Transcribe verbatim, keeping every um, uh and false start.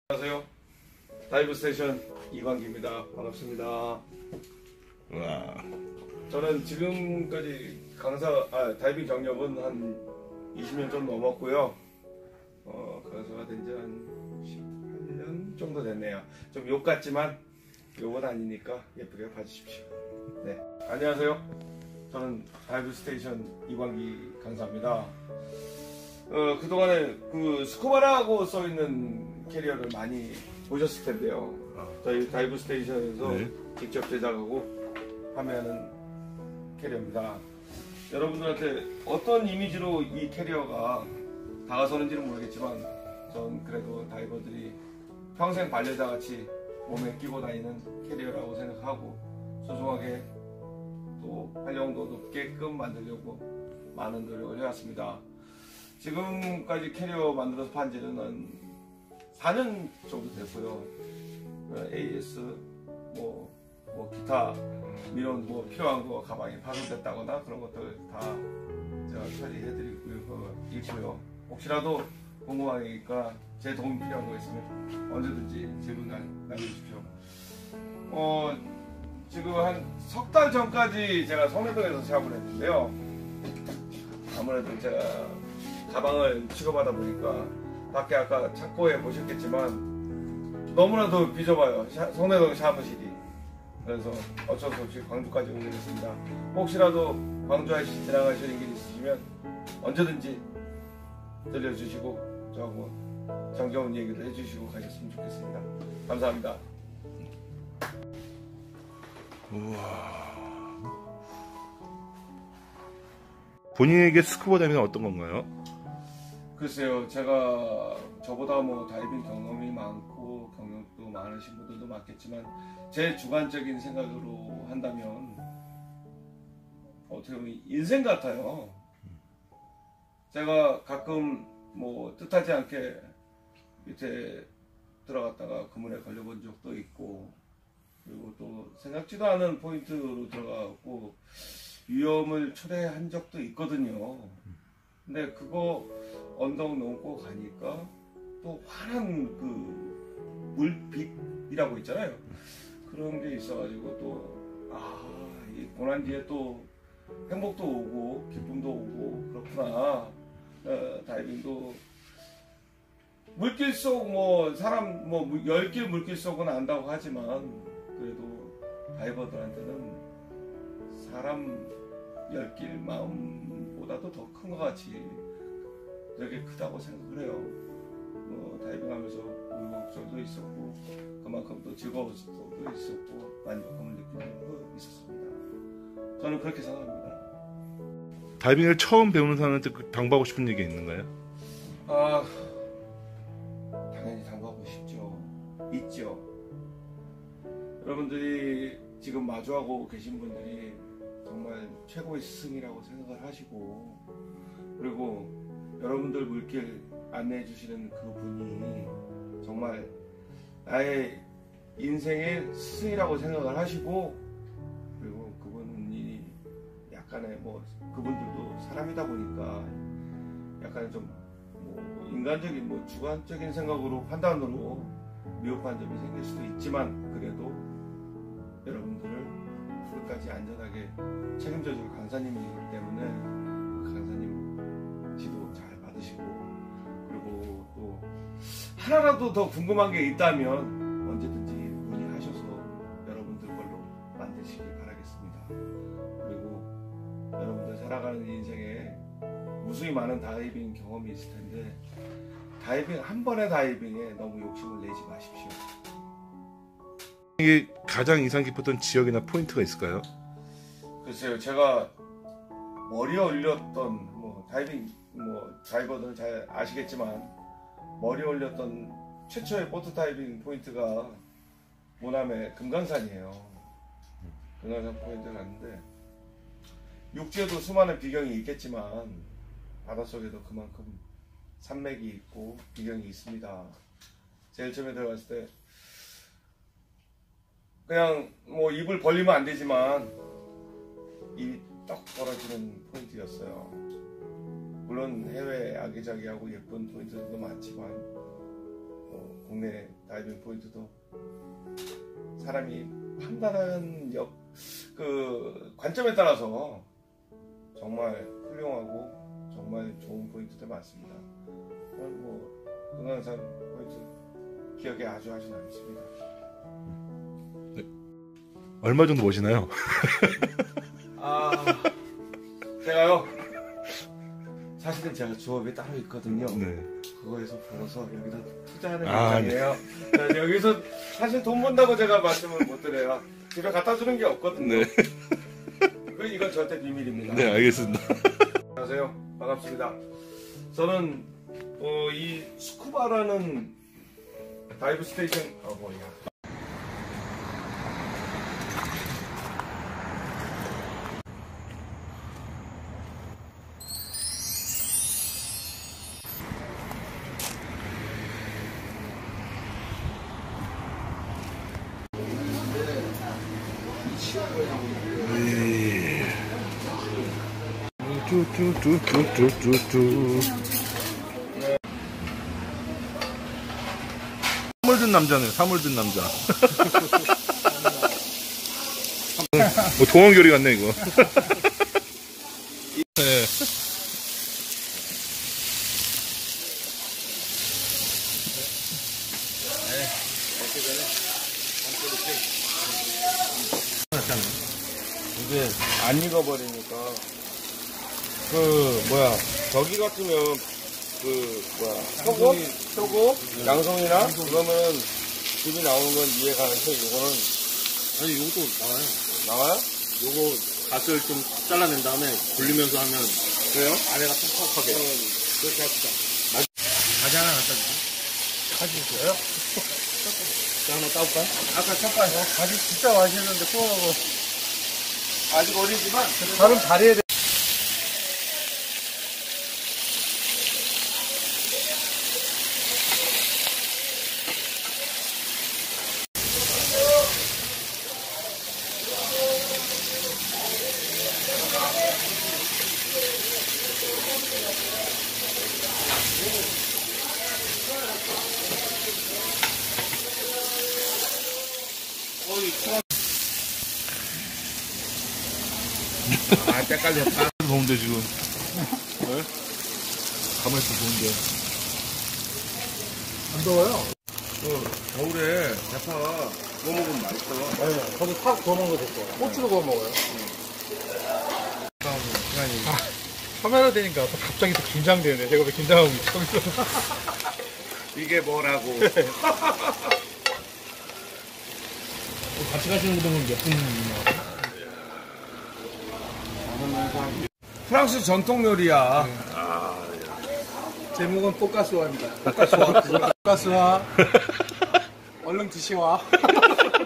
안녕하세요. 다이브 스테이션 이광기입니다. 반갑습니다. 와. 저는 지금까지 강사, 아, 다이빙 경력은 한 이십 년 좀 넘었고요. 어, 강사가 된 지 한 십팔 년 정도 됐네요. 좀 욕 같지만 욕은 아니니까 예쁘게 봐주십시오. 네. 안녕하세요. 저는 다이브 스테이션 이광기 강사입니다. 어, 그동안에 그 스쿠바라고 써있는 캐리어를 많이 보셨을 텐데요. 저희 다이브 스테이션에서 네. 직접 제작하고 판매하는 캐리어입니다. 여러분들한테 어떤 이미지로 이 캐리어가 다가서는지는 모르겠지만 전 그래도 다이버들이 평생 반려자같이 몸에 끼고 다니는 캐리어라고 생각하고 소중하게 또 활용도 높게끔 만들려고 많은 노력을 해왔습니다. 지금까지 캐리어 만들어서 판 지는 한 사 년 정도 됐고요. 에이에스, 뭐, 뭐 기타 민원 뭐 필요한 거 가방에 파손됐다거나 그런 것들 다 제가 처리해드리고 있고요. 혹시라도 궁금하니까 제 도움이 필요한 거 있으면 언제든지 질문 남겨주십시오. 어, 지금 한 석 달 전까지 제가 성내동에서 시합을 했는데요. 아무래도 제가 가방을 취급하다 보니까 밖에 아까 창고에 보셨겠지만 너무나도 비좁아요. 성내동 사무실이. 그래서 어쩔 수 없이 광주까지 오게 됐습니다. 혹시라도 광주 아이씨 지나가시는 길 있으시면 언제든지 들려주시고 저하고 정겨운 얘기를 해주시고 가셨으면 좋겠습니다. 감사합니다. 우와. 본인에게 스쿠버 다이빙은 어떤 건가요? 글쎄요, 제가 저보다 뭐 다이빙 경험이 많고 경력도 많으신 분들도 많겠지만 제 주관적인 생각으로 한다면 어떻게 보면 인생 같아요. 제가 가끔 뭐 뜻하지 않게 밑에 들어갔다가 그물에 걸려본 적도 있고 그리고 또 생각지도 않은 포인트로 들어가고 위험을 초래한 적도 있거든요. 근데 그거 언덕 넘고 가니까 또 환한 그 물빛이라고 있잖아요. 그런 게 있어가지고 또 아, 이 고난 뒤에 또 행복도 오고 기쁨도 오고 그렇구나. 어, 다이빙도 물길 속 뭐 사람 뭐 열길 물길 속은 안다고 하지만 그래도 다이버들한테는 사람 열길 마음보다도 더 큰 것 같이 되게 크다고 생각을 해요. 뭐 다이빙하면서 우여곡절도 있었고 그만큼 또 즐거움도 있었고 만족감을 느끼는 거 있었습니다. 저는 그렇게 생각합니다. 다이빙을 처음 배우는 사람한테 당부하고 싶은 얘기 있는가요? 아, 당연히 당부하고 싶죠. 있죠. 여러분들이 지금 마주하고 계신 분들이 정말 최고의 스승이라고 생각을 하시고 그리고 여러분들 물길 안내해 주시는 그분이 정말 나의 인생의 스승이라고 생각을 하시고 그리고 그분이 약간의 뭐 그분들도 사람이다 보니까 약간 좀 뭐 인간적인 뭐 주관적인 생각으로 판단으로 미흡한 점이 생길 수도 있지만 그래도 여러분들을 끝까지 안전하게 책임져줄 강사님이기 때문에 그 강사님 지도 잘 받으시고 그리고 또 하나라도 더 궁금한 게 있다면 언제든지 문의하셔서 여러분들 걸로 만드시길 바라겠습니다. 그리고 여러분들 살아가는 인생에 무수히 많은 다이빙 경험이 있을 텐데 다이빙 한 번의 다이빙에 너무 욕심을 내지 마십시오. 이게 가장 인상 깊었던 지역이나 포인트가 있을까요? 글쎄요, 제가 머리에 올렸던 뭐 다이빙 뭐 다이버들은 잘 아시겠지만 머리에 올렸던 최초의 보트 다이빙 포인트가 모남의 금강산이에요. 금강산 포인트를 갔는데 육지에도 수많은 비경이 있겠지만 바닷속에도 그만큼 산맥이 있고 비경이 있습니다. 제일 처음에 들어갔을 때 그냥 뭐 입을 벌리면 안 되지만 입이 떡 벌어지는 포인트였어요. 물론 해외 아기자기하고 예쁜 포인트들도 많지만 어, 국내 다이빙 포인트도 사람이 판단하는 역, 그 관점에 따라서 정말 훌륭하고 정말 좋은 포인트들 많습니다. 저는 뭐 금강산 포인트 기억에 아주 아주 남습니다. 얼마 정도 버시나요? 아, 제가요. 사실은 제가 주업이 따로 있거든요. 네. 그거에서 벌어서 여기다 투자하는 아, 입장이에요. 네. 여기서 사실 돈 번다고 제가 말씀을 못 드려요. 집에 갖다 주는 게 없거든요. 네. 그 이건 절대 비밀입니다. 네, 알겠습니다. 안녕하세요. 반갑습니다. 저는 어, 이 스쿠바라는 다이브 스테이션 어 뭐야? 쭈쭈쭈쭈쭈쭈. 사물 든 남자네, 사물 든 남자. 뭐 동원결이 같네, 이거. 네. 이게 안 익어버리니까 그 뭐야 저기 같으면 그 뭐야 소금, 소금, 양송이나 그러면 집이 나오는 건 이해가 가는데 이거는 아니 요것도 나와요. 나와요? 요거 갓을 좀 잘라낸 다음에 돌리면서 하면 그래요? 아래가 톡톡하게. 그렇게 합시다. 가지 하나 갖다 주세요. 가지 있어요? 자, 하나 따올까요? 아까 잠깐 어, 가지 진짜 맛있는데 구워먹어. 아직 어리지만 다른 잘해야 돼. 아, 때깔렸다. 더운데, 지금. 네? 가만히 있어, 더운데. 안 더워요? 그, 겨울에 대파 구워 먹으면 맛있어. 네, 저도 팍 구워 먹는 거 됐어요. 고추도 구워 먹어요. 시간이. 아, 카메라 되니까 또 갑자기 또 긴장되네. 제가 왜 긴장하고 있죠? 이게 뭐라고. 같이 가시는 분은 몇 분이나? 프랑스 전통 요리야. 제목은 뽀까스와입니다. 뽀까스와. 뽀까스와. 얼른 드시와.